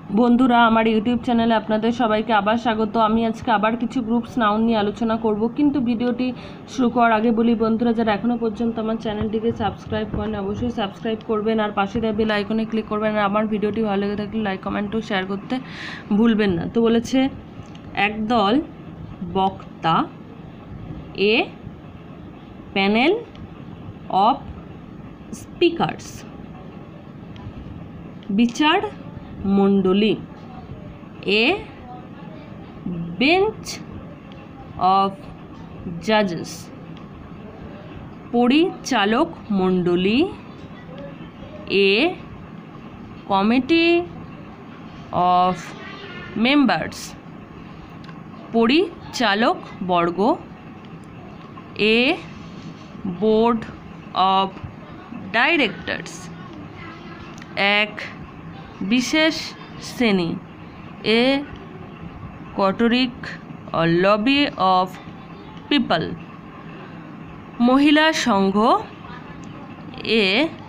বন্ধুরা, আমার ইউটিউব চ্যানেলে আপনাদের সবাইকে আবার স্বাগত। আমি আজকে আবার কিছু গ্রুপস নাউন নিয়ে আলোচনা করব, কিন্তু ভিডিওটি শুরু করার আগে বলি বন্ধুরা, যারা এখনও পর্যন্ত আমার চ্যানেলটিকে সাবস্ক্রাইব করেন অবশ্যই সাবস্ক্রাইব করবেন, আর পাশে দেওয়া বেল আইকনে ক্লিক করবেন, আর আমার ভিডিওটি ভালো লেগে থাকলে লাইক কমেন্ট ও শেয়ার করতে ভুলবেন না। তো বলেছে একদল বক্তা, এ প্যানেল অফ স্পিকার্স, বিচার মণ্ডলী, এ বেঞ্চ অফ জাজেস, পরিচালক মণ্ডলী, এ কমিটি অফ মেম্বার্স, পরিচালক বর্গ, এ বোর্ড অফ ডাইরেক্টরস, এক বিশেষ শ্রেণী, a coterie lobby of people, মহিলা সংঘ, এ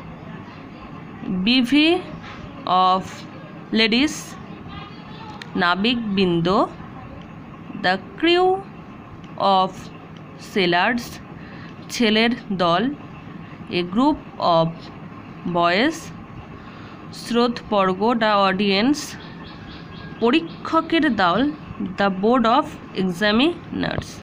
বিভি অফ লেডিস, নাবিকবৃন্দ, দ্য ক্রিউ অফ সেলার্স, ছেলের দল, এ গ্রুপ অফ বয়েজ, শ্রোতবর্গ, দ্য অডিয়েন্স, পরীক্ষকের দল, দ্য বোর্ড অফ এক্সামিনার্স।